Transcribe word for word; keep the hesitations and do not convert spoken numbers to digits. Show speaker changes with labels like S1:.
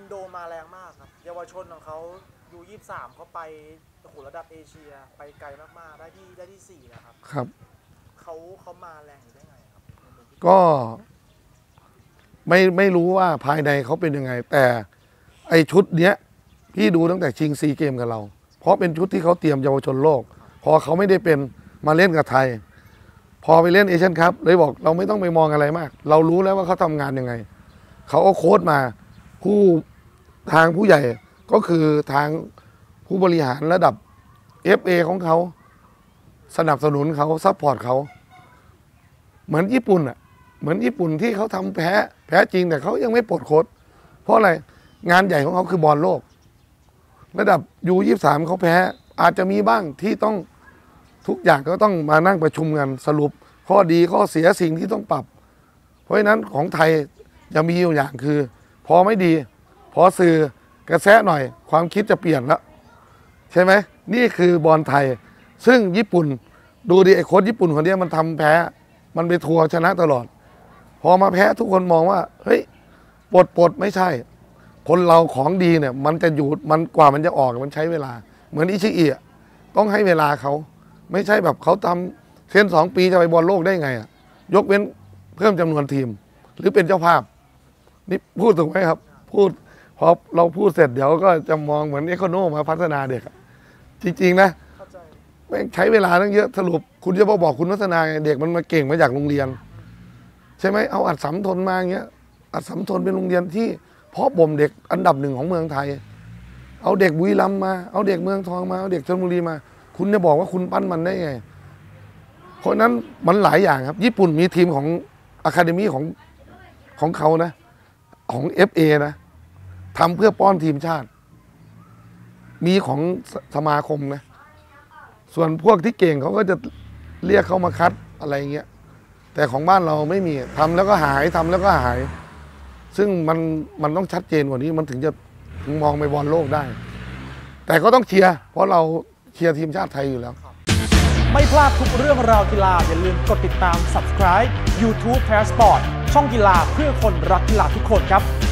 S1: โดมาแรงมากครับเยาวชนของเขายูยี่สิบสามเขาไปโอ้โหระดับเอเชียไปไกลมากๆได้ที่ได้ที่สี่นะครับ
S2: ครับ
S1: เขาเขามาแรงได้ไงครับ
S2: ก็ไม่ไม่รู้ว่าภายในเขาเป็นยังไงแต่ไอชุดเนี้ยพี่ดูตั้งแต่ชิงซีเกมกับเราเพราะเป็นชุดที่เขาเตรียมเยาวชนโลกพอเขาไม่ได้เป็นมาเล่นกับไทยพอไปเล่นเอเชียนคัพเลยบอกเราไม่ต้องไปมองอะไรมากเรารู้แล้วว่าเขาทำงานยังไงเขาเอาโค้ชมาผู้ทางผู้ใหญ่ก็คือทางผู้บริหารระดับ เอฟ เอ ของเขาสนับสนุนเขาซัพพอร์ตเขาเหมือนญี่ปุ่นอ่ะเหมือนญี่ปุ่นที่เขาทำแพ้แพ้จริงแต่เขายังไม่ปลดโค้ชเพราะอะไรงานใหญ่ของเขาคือบอลโลกระดับ ยู ยี่สิบสาม เขาแพ้อาจจะมีบ้างที่ต้องทุกอย่างก็ต้องมานั่งประชุมกันสรุปข้อดีข้อเสียสิ่งที่ต้องปรับเพราะฉะนั้นของไทยจะมีอยู่อย่างคือพอไม่ดีพอสื่อกระแสหน่อยความคิดจะเปลี่ยนแล้วใช่ไหมนี่คือบอลไทยซึ่งญี่ปุ่นดูดิไอ้โค้ชญี่ปุ่นคนนี้มันทำแพ้มันไปทัวร์ชนะตลอดพอมาแพ้ทุกคนมองว่าเฮ้ยปลดปลดไม่ใช่คนเราของดีเนี่ยมันจะอยู่มันกว่ามันจะออกมันใช้เวลาเหมือนอิชิอิต้องให้เวลาเขาไม่ใช่แบบเขาทำเส้นสองปีจะไปบอลโลกได้ไงอ่ะยกเว้นเพิ่มจำนวนทีมหรือเป็นเจ้าภาพนี่พูดถูกไหมครับพูดพอเราพูดเสร็จเดี๋ยวก็จะมองเหมือนเอโคโนมาพัฒนาเด็กจริงๆนะแม่งใช้เวลาตั้งเยอะสรุปคุณจะบอกคุณพัฒนาเด็กมันมาเก่งมาจากโรงเรียนใช่ไหมเอาอัดสัมทนมาอย่างเงี้ยอัดสัมทนเป็นโรงเรียนที่เพาะบ่มเด็กอันดับหนึ่งของเมืองไทยเอาเด็กบุรีรัมย์มาเอาเด็กเมืองทองมาเอาเด็กชลบุรีมาคุณจะบอกว่าคุณปั้นมันได้ไงเพราะนั้นมันหลายอย่างครับญี่ปุ่นมีทีมของอะคาเดมี่ของของเขานะของ เอฟ เอ นะทำเพื่อป้อนทีมชาติมีของสมาคมนะส่วนพวกที่เก่งเขาก็จะเรียกเขามาคัดอะไรเงี้ยแต่ของบ้านเราไม่มีทำแล้วก็หายทำแล้วก็หายซึ่งมันมันต้องชัดเจนกว่านี้มันถึงจะถึงมองไปบอลโลกได้แต่ก็ต้องเชียร์เพราะเราเชียร์ทีมชาติไทยอยู่แล้ว
S3: ไม่พลาดทุกเรื่องราวกีฬาอย่าลืมกดติดตาม ซับสไครบ์ ยูทูบ Passport ช่องกีฬาเพื่อคนรักกีฬาทุกคนครับ